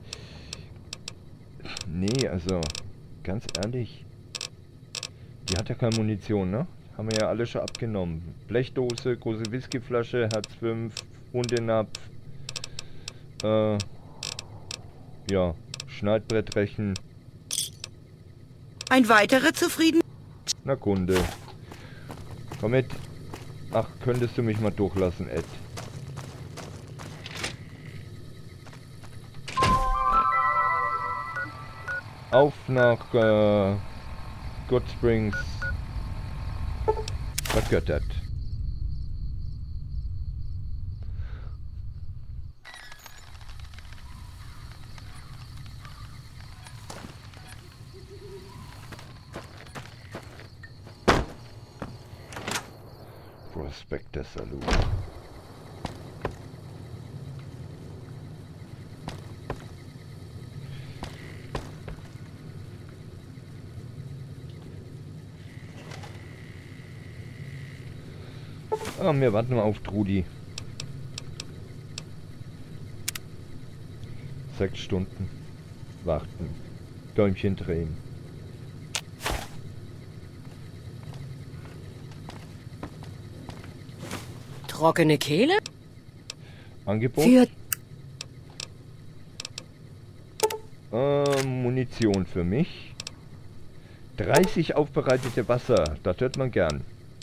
Nee, also, ganz ehrlich. Die hat ja keine Munition, ne? Haben wir ja alle schon abgenommen. Blechdose, große Whiskyflasche, Herz 5, Hundenapf. Ja, Schneidbrettrechen. Ein weiterer zufrieden? Na Kunde. Komm mit. Ach, könntest du mich mal durchlassen, Ed? Auf nach God Springs. Vergöttert. Prospector Saloon. Ah, wir warten mal auf Trudi. 6 Stunden. Warten. Däumchen drehen. Trockene Kehle? Angebot? Für Munition für mich. 30 aufbereitete Wasser, das hört man gern.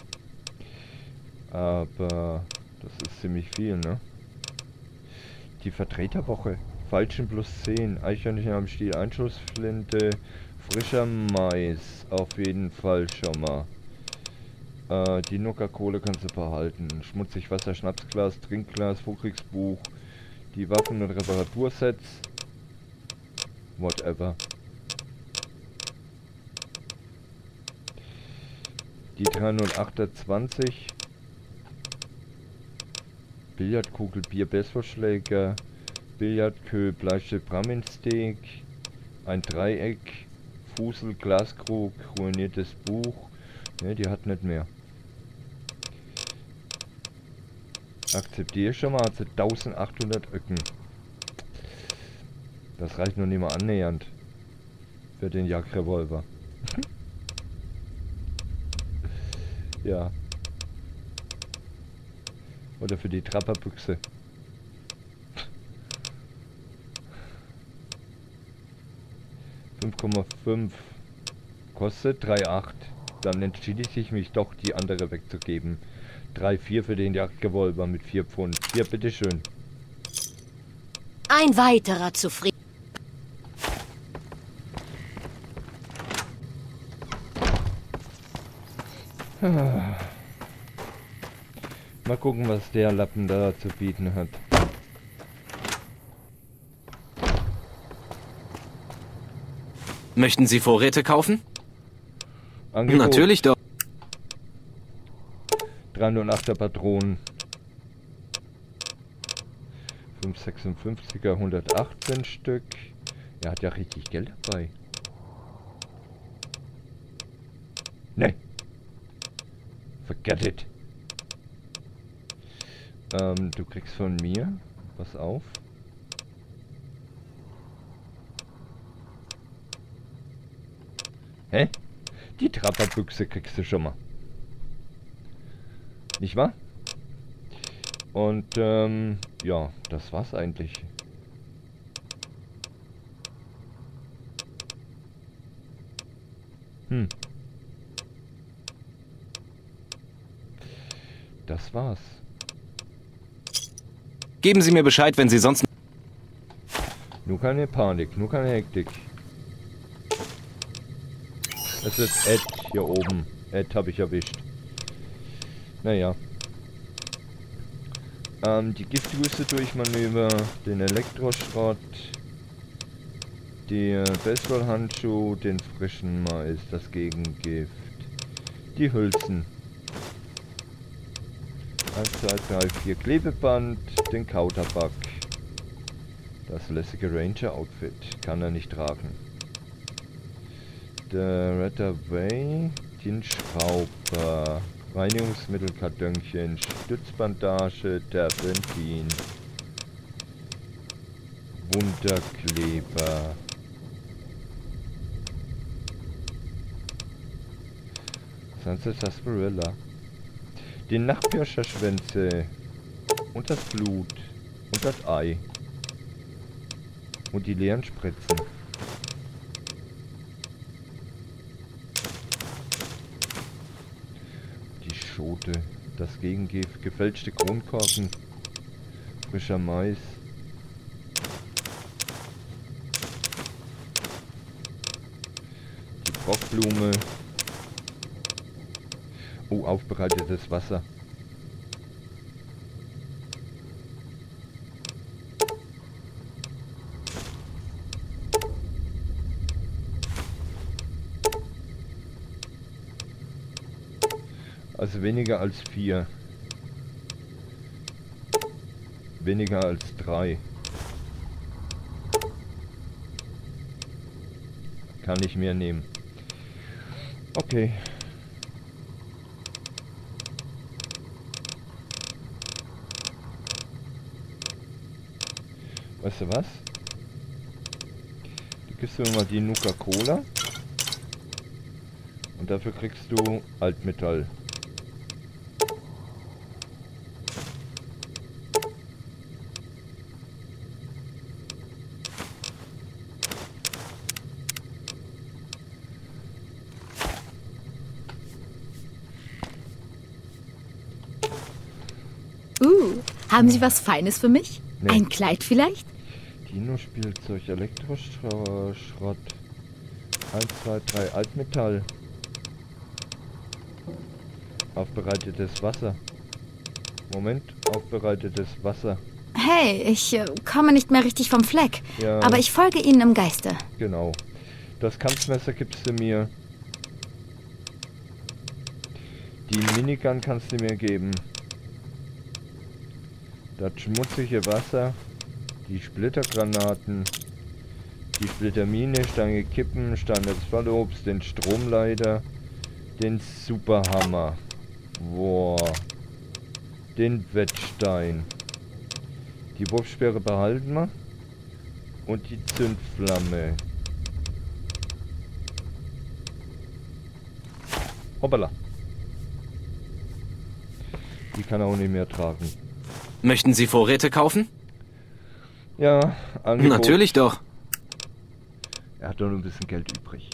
Aber das ist ziemlich viel, ne? Die Vertreterwoche. Falschen plus 10. Eichhörnchen am Stiel, Einschussflinte, frischer Mais. Auf jeden Fall schon mal. Die Nuka-Kohle kannst du behalten. Schmutzig Wasser, Schnapsglas, Trinkglas, Vorkriegsbuch. Die Waffen- und Reparatursets. Whatever. Die 308er 20. Billardkugel, Bier, Baseballschläger. Billardkö, Bleistift, Braminsteak. Ein Dreieck. Fusel, Glaskrug, ruiniertes Buch. Ne, die hat nicht mehr. Akzeptiere schon mal, hat sie 1800 Öcken. Das reicht noch nicht mal annähernd. Für den Jagdrevolver. Ja. Oder für die Trapperbüchse. $5,5 kostet 3,8. Dann entschied ich mich doch, die andere wegzugeben. 3,4 für den Jagdrevolver mit 4 Pfund. Hier, bitteschön. Ein weiterer zufrieden. Mal gucken, was der Lappen da zu bieten hat. Möchten Sie Vorräte kaufen? Angebot. Natürlich doch. 308er Patronen. 556er, 118 Stück. Er hat ja richtig Geld dabei. Ne. Forget it. Du kriegst von mir. Pass auf. Hä? Die Trapperbüchse kriegst du schon mal. Nicht wahr? Und, ja, das war's eigentlich. Das war's. Geben Sie mir Bescheid, wenn Sie sonst... Nur keine Panik, nur keine Hektik. Es ist Ed hier oben. Ed habe ich erwischt. Naja. Die Giftdüse durchmanöver, den Elektroschrott, die Baseballhandschuh, den frischen Mais, das Gegengift, die Hülsen. 1, 2, 3, 4 Klebeband, den Kautabak. Das lässige Ranger-Outfit kann er nicht tragen. Der Red Away, den Schrauber, Reinigungsmittelkartönchen, Stützbandage, Terpentin, Wunderkleber. Sunset Sarsaparilla. Die Nachtpirscherschwänze und das Blut und das Ei und die leeren Spritzen. Die Schote, das Gegengift, gefälschte Kronkorken, frischer Mais. Die Brockblume. Oh, aufbereitetes Wasser. Also weniger als 4. Weniger als 3. Kann ich mehr nehmen. Okay. Weißt du was? Du gibst mir mal die Nuka-Cola. Und dafür kriegst du Altmetall. Haben Sie was Feines für mich? Nee. Ein Kleid vielleicht? Dino-Spielzeug, Elektroschrott. 1, 2, 3, Altmetall. Aufbereitetes Wasser. Moment, aufbereitetes Wasser. Hey, ich komme nicht mehr richtig vom Fleck. Ja. Aber ich folge Ihnen im Geiste. Genau. Das Kampfmesser gibst du mir. Die Minigun kannst du mir geben. Das schmutzige Wasser. Die Splittergranaten. Die Splittermine, Stange Kippen, Stange des Fallobst, den Stromleiter. Den Superhammer. Boah. Den Wettstein. Die Wurfsperre behalten wir. Und die Zündflamme. Hoppala. Die kann er auch nicht mehr tragen. Möchten Sie Vorräte kaufen? Ja, Angebot. Natürlich doch. Er hat doch nur ein bisschen Geld übrig.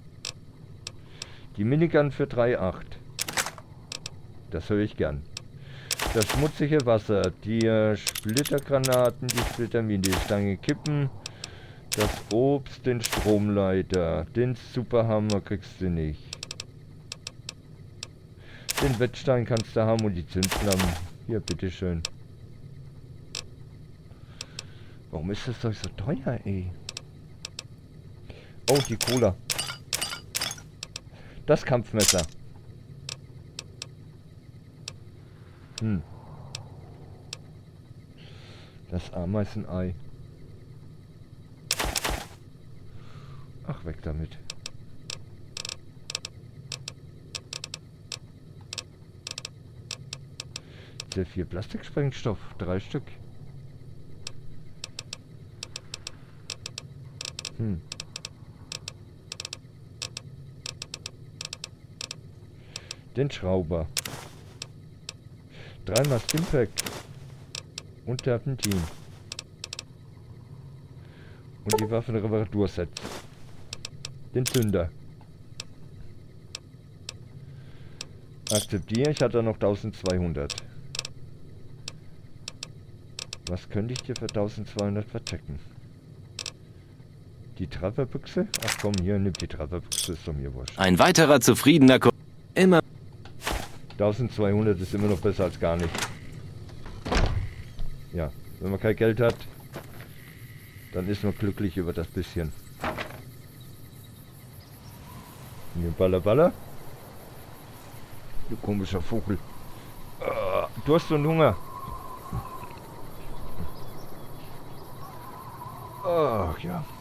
Die Minigun für 3,8. Das höre ich gern. Das schmutzige Wasser, die Splittergranaten, die Splitterminen, die Stange Kippen, das Obst, den Stromleiter, den Superhammer kriegst du nicht. Den Wettstein kannst du haben und die Zündflammen. Hier, bitteschön. Warum ist das doch so teuer, ey? Oh, die Cola. Das Kampfmesser. Das Ameisenei. Ach, weg damit. Sehr viel Plastiksprengstoff. 3 Stück. Den Schrauber. 3-mal Stimpack. Und Terpentin. Und die Waffenreparatursets. Den Zünder. Akzeptiere, ich hatte noch 1200. Was könnte ich dir für 1200 verchecken? Die Trefferbüchse? Ach komm, hier, nimm die Trefferbüchse, ist doch mir wurscht. Ein weiterer zufriedener Kunde. Immer. 1200 ist immer noch besser als gar nicht. Ja, wenn man kein Geld hat, dann ist man glücklich über das bisschen. Hier, Baller, Baller. Du komischer Vogel. Durst und Hunger. Ach ja.